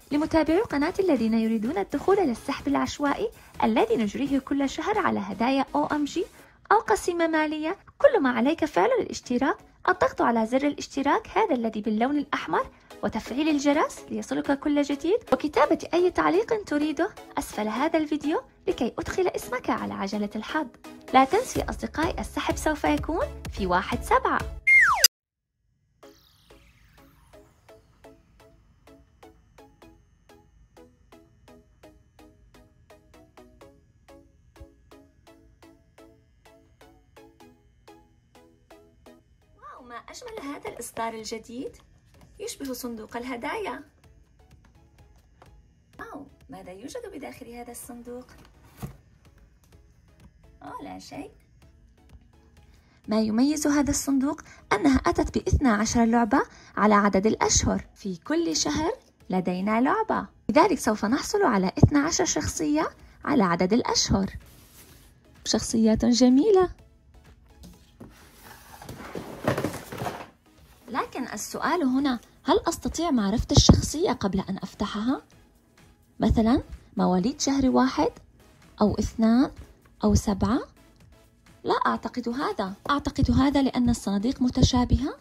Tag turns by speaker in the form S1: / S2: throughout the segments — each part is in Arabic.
S1: لمتابعي القناة الذين يريدون الدخول للسحب العشوائي الذي نجريه كل شهر على هدايا OMG أو قسيمة مالية، كل ما عليك فعله الاشتراك، الضغط على زر الاشتراك هذا الذي باللون الأحمر وتفعيل الجرس ليصلك كل جديد، وكتابة أي تعليق تريده أسفل هذا الفيديو لكي أدخل اسمك على عجلة الحظ. لا تنسي أصدقائي، السحب سوف يكون في 1/7. واو، ما أجمل هذا الإصدار الجديد، يشبه صندوق الهدايا. واو، ماذا يوجد بداخل هذا الصندوق؟ لا شيء. ما يميز هذا الصندوق أنها أتت ب12 لعبة على عدد الأشهر، في كل شهر لدينا لعبة، لذلك سوف نحصل على 12 شخصية على عدد الأشهر. شخصيات جميلة. لكن السؤال هنا، هل أستطيع معرفة الشخصية قبل أن أفتحها؟ مثلا مواليد شهر 1 أو 2 أو 7؟ لا أعتقد هذا. أعتقد هذا لأن الصناديق متشابهة.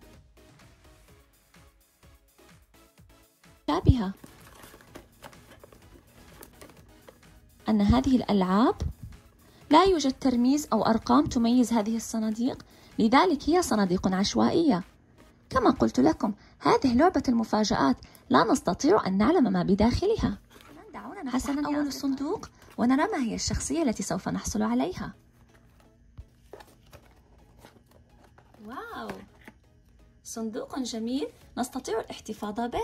S1: أن هذه الألعاب لا يوجد ترميز أو أرقام تميز هذه الصناديق، لذلك هي صناديق عشوائية. كما قلت لكم، هذه لعبة المفاجآت، لا نستطيع أن نعلم ما بداخلها. حسنا، أول صندوق ونرى ما هي الشخصية التي سوف نحصل عليها. واو، صندوق جميل نستطيع الاحتفاظ به.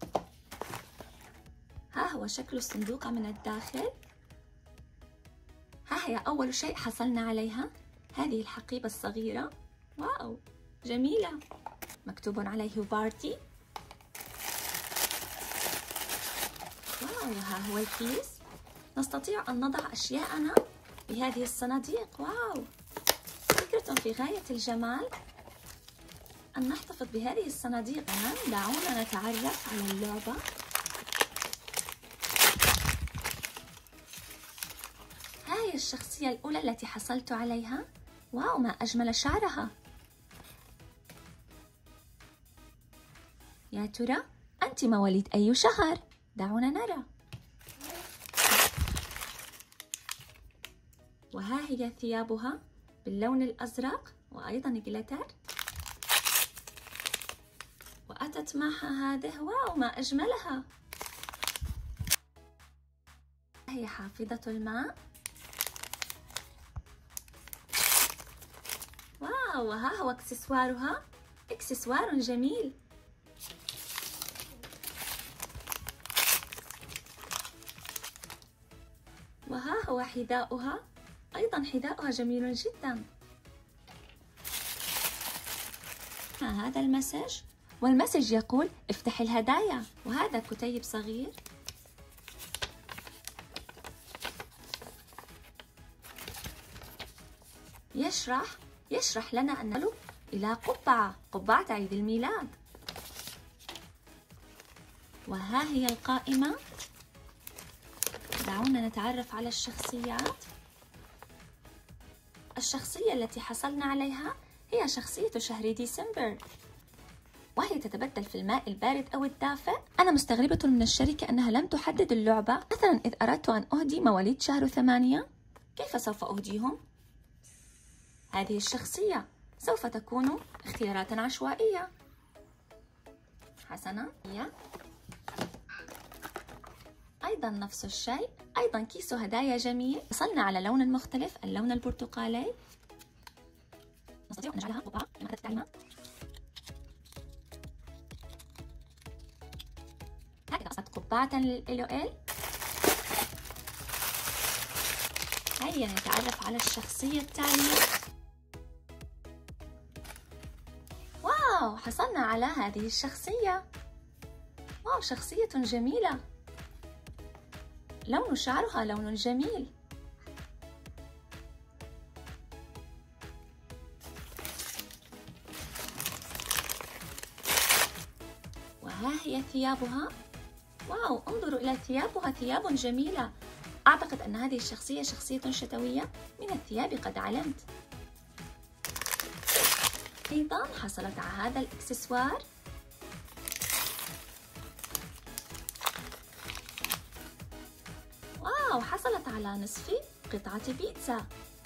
S1: ها هو شكل الصندوق من الداخل. ها هي أول شيء حصلنا عليها، هذه الحقيبة الصغيرة. واو جميلة، مكتوب عليه بارتي. واو، ها هو الكيس، نستطيع أن نضع أشياءنا بهذه الصناديق. واو، فكرة في غاية الجمال أن نحتفظ بهذه الصناديق. الآن دعونا نتعرف على اللعبة. هاي الشخصية الأولى التي حصلت عليها. واو، ما أجمل شعرها. يا ترى أنت مواليد أي شهر؟ دعونا نرى. وها هي ثيابها باللون الأزرق وأيضا جلتر، وأتت معها هذه. واو، ما أجملها. هي حافظة الماء. واو، وها هو اكسسوارها، اكسسوار جميل. وها هو حذاؤها، أيضا حذاؤها جميل جدا. هذا المسج، والمسج يقول افتح الهدايا. وهذا كتيب صغير. يشرح لنا أنه إلى قبعة عيد الميلاد. وها هي القائمة. دعونا نتعرف على الشخصيات. الشخصية التي حصلنا عليها هي شخصية شهر ديسمبر، وهي تتبدل في الماء البارد أو الدافئ. أنا مستغربة من الشركة أنها لم تحدد اللعبة. مثلا إذ أردت أن أهدي مواليد شهر 8، كيف سوف أهديهم؟ هذه الشخصية سوف تكون اختيارات عشوائية. حسنا، أيضا نفس الشيء، أيضا كيس هدايا جميل. وصلنا على لون مختلف، اللون البرتقالي. نستطيع أن نجعلها قبعة كما أتت التعليمات. هكذا أصبحت قبعة للإلوئيل. هيا نتعرف على الشخصية التالية. واو، حصلنا على هذه الشخصية. واو، شخصية جميلة. لون شعرها لون جميل. وها هي ثيابها. واو، انظروا إلى ثيابها، ثياب جميلة. أعتقد أن هذه الشخصية شخصية شتوية، من الثياب قد علمت. أيضا حصلت على هذا الإكسسوار. واو، حصلت على نصف قطعة بيتزا.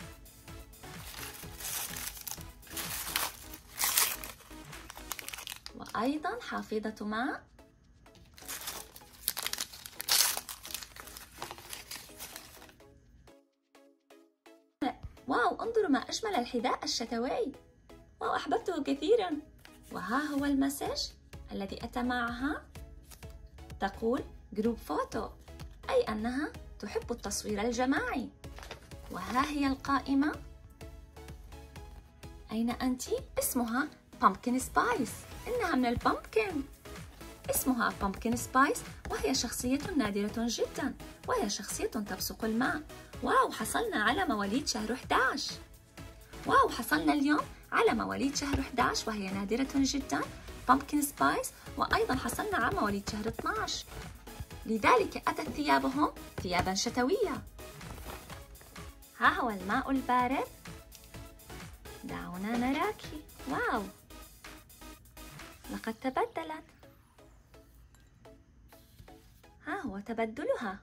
S1: وأيضا حافظة ماء. واو، انظروا ما أجمل الحذاء الشتوي. واو، أحببته كثيرا. وها هو المسج الذي أتى معها، تقول جروب فوتو، أي أنها تحب التصوير الجماعي. وها هي القائمة، أين أنت؟ اسمها بامبكن سبايس، إنها من البامبكن. اسمها بامبكن سبايس، وهي شخصية نادرة جدا، وهي شخصية تبصق الماء. واو، حصلنا على مواليد شهر 11. واو، حصلنا اليوم على مواليد شهر 11 وهي نادرة جدا، بامبكن سبايس. وأيضا حصلنا على مواليد شهر 12، لذلك أتت ثيابهم ثيابا شتوية. ها هو الماء البارد، دعونا نراك. واو، لقد تبدلت. ها هو تبدلها.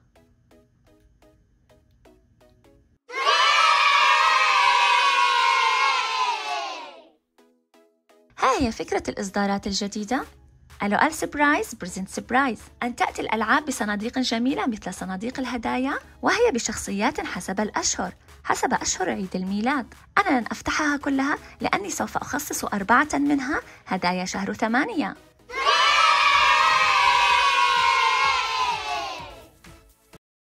S1: ها هي فكرة الإصدارات الجديدة. LOL سبرايز بريزنت سبرايز، أن تأتي الألعاب بصناديق جميلة مثل صناديق الهدايا، وهي بشخصيات حسب الأشهر، حسب أشهر عيد الميلاد. أنا لن أفتحها كلها لأني سوف أخصص 4 منها هدايا شهر 8.